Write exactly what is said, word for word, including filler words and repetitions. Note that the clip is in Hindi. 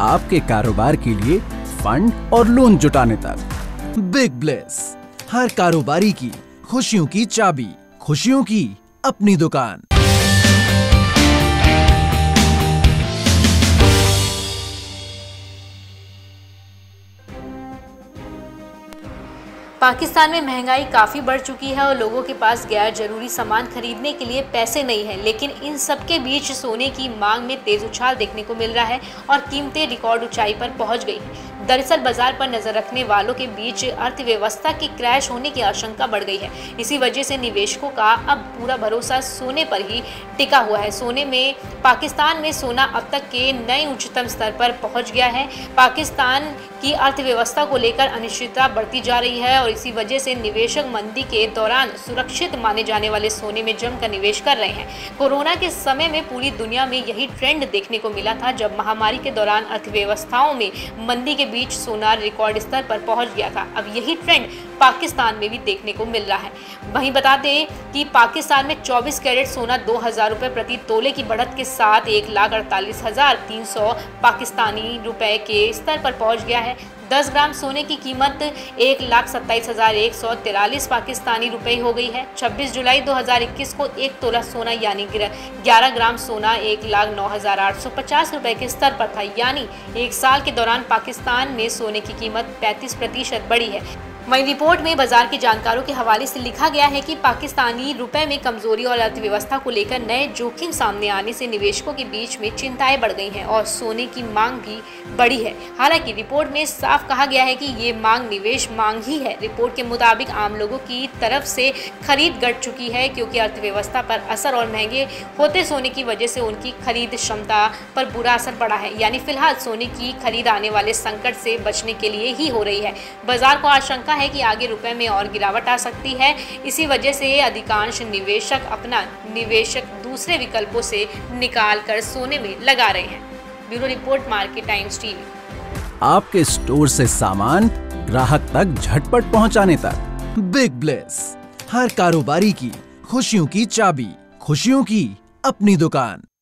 आपके कारोबार के लिए फंड और लोन जुटाने तक। बिग ब्लेस, हर कारोबारी की खुशियों की चाबी, खुशियों की अपनी दुकान। पाकिस्तान में महंगाई काफ़ी बढ़ चुकी है और लोगों के पास गैर जरूरी सामान खरीदने के लिए पैसे नहीं हैं, लेकिन इन सब के बीच सोने की मांग में तेज उछाल देखने को मिल रहा है और कीमतें रिकॉर्ड ऊंचाई पर पहुंच गई हैं। दरअसल बाजार पर नजर रखने वालों के बीच अर्थव्यवस्था के क्रैश होने की आशंका बढ़ गई है। इसी वजह से निवेशकों का अब पूरा भरोसा सोने पर ही टिका हुआ है। सोने में पाकिस्तान में सोना अब तक के नए उच्चतम स्तर पर पहुंच गया है। पाकिस्तान की अर्थव्यवस्था को लेकर अनिश्चितता बढ़ती जा रही है और इसी वजह से निवेशक मंदी के दौरान सुरक्षित माने जाने वाले सोने में जमकर निवेश कर रहे हैं। कोरोना के समय में पूरी दुनिया में यही ट्रेंड देखने को मिला था, जब महामारी के दौरान अर्थव्यवस्थाओं में मंदी के बीच सोना रिकॉर्ड स्तर पर पहुंच गया था। अब यही ट्रेंड पाकिस्तान में भी देखने को मिल रहा है। वहीं बता दें कि पाकिस्तान में चौबीस कैरेट सोना दो हजार रुपए प्रति तोले की बढ़त के साथ एक लाख अड़तालीस हजार तीन सौ पाकिस्तानी रुपए के स्तर पर पहुंच गया है। दस ग्राम सोने की कीमत एक लाख सत्ताईस हजार एक सौ तिरालीस पाकिस्तानी रुपए हो गई है। छब्बीस जुलाई दो हजार इक्कीस को एक तोला सोना यानी ग्यारह ग्राम सोना एक लाख नौ हजार आठ सौ पचास रुपए के स्तर पर था। यानी एक साल के दौरान पाकिस्तान में सोने की कीमत पैंतीस प्रतिशत बढ़ी है। वहीं रिपोर्ट में बाजार के जानकारों के हवाले से लिखा गया है कि पाकिस्तानी रुपए में कमजोरी और अर्थव्यवस्था को लेकर नए जोखिम सामने आने से निवेशकों के बीच में चिंताएं बढ़ गई हैं और सोने की मांग भी बढ़ी है। हालांकि रिपोर्ट में साफ कहा गया है कि ये मांग निवेश मांग ही है। रिपोर्ट के मुताबिक आम लोगों की तरफ से खरीद घट चुकी है, क्योंकि अर्थव्यवस्था पर असर और महंगे होते सोने की वजह से उनकी खरीद क्षमता पर बुरा असर पड़ा है। यानी फिलहाल सोने की खरीद आने वाले संकट से बचने के लिए ही हो रही है। बाजार को आशंका है कि आगे रुपए में और गिरावट आ सकती है। इसी वजह से अधिकांश निवेशक अपना निवेशक दूसरे विकल्पों से निकाल कर सोने में लगा रहे हैं। Bureau report, market times TV. आपके स्टोर से सामान ग्राहक तक झटपट पहुंचाने तक। बिग ब्लेस, हर कारोबारी की खुशियों की चाबी, खुशियों की अपनी दुकान।